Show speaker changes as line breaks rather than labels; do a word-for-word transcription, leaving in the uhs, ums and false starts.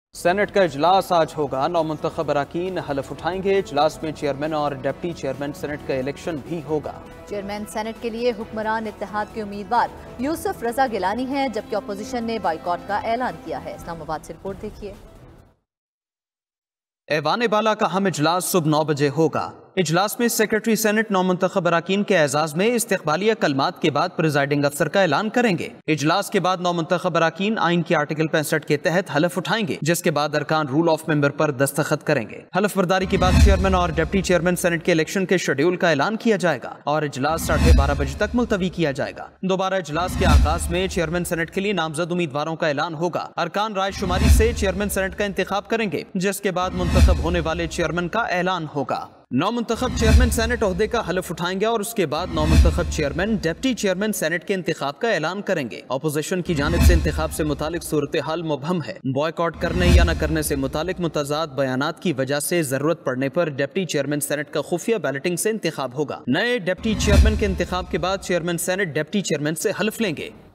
Saint کا اجلاس آج ہوگا۔ نو منتخب اراکین حلف اٹھائیں گے۔ اجلاس میں چیئرمین اور ڈپٹی چیئرمین سینٹ کا الیکشن بھی ہوگا۔
چیئرمین سینٹ کے لیے حکمران اتحاد کے امیدوار یوسف رضا گیلانی ہیں، جبکہ اپوزیشن نے بائیکاٹ کا اعلان کیا ہے۔ اسلام آباد سے رپورٹ دیکھیے۔
ایوان بالا کا اہم اجلاس صبح نو بجے ہوگا۔ اجلاس میں سیکرٹری سینٹ نو منتخب اراکین کے اعزاز میں استقبالیہ کلمات کے بعد پریزائڈنگ افسر کا اعلان کریں گے۔ اجلاس کے بعد نو منتخب اراکین آئین کے آرٹیکل پینسٹھ کے تحت حلف اٹھائیں گے، جس کے بعد ارکان رول آف ممبر پر دستخط کریں گے۔ حلف برداری کے بعد چیئرمین اور ڈپٹی چیئرمین سینٹ کے الیکشن کے شیڈیول کا اعلان کیا جائے گا اور اجلاس ساڑھے بارہ بجے تک ملتوی کیا جائے گا۔ دوبارہ اجلاس کے آغاز میں چیئرمین سینٹ کے لیے نامزد امیدواروں کا اعلان ہوگا۔ ارکان رائے شماری سے چیئرمین سینٹ کا انتخاب کریں گے، جس کے بعد منتخب ہونے والے چیئرمین کا اعلان ہوگا۔ نو منتخب چیئرمین سینٹ عہدے کا حلف اٹھائیں گے اور اس کے بعد نو منتخب چیئرمین ڈپٹی چیئرمین سینٹ کے انتخاب کا اعلان کریں گے۔ اپوزیشن کی جانب سے انتخاب سے متعلق صورتحال مبہم ہے۔ بوائیکاٹ کرنے یا نہ کرنے سے متعلق متضاد بیانات کی وجہ سے ضرورت پڑنے پر ڈپٹی چیئرمین سینٹ کا خفیہ بیلٹنگ سے انتخاب ہوگا۔ نئے ڈپٹی چیئرمین کے انتخاب کے بعد چیئرمین سینٹ ڈپٹی چیئرمین سے حلف لیں گے۔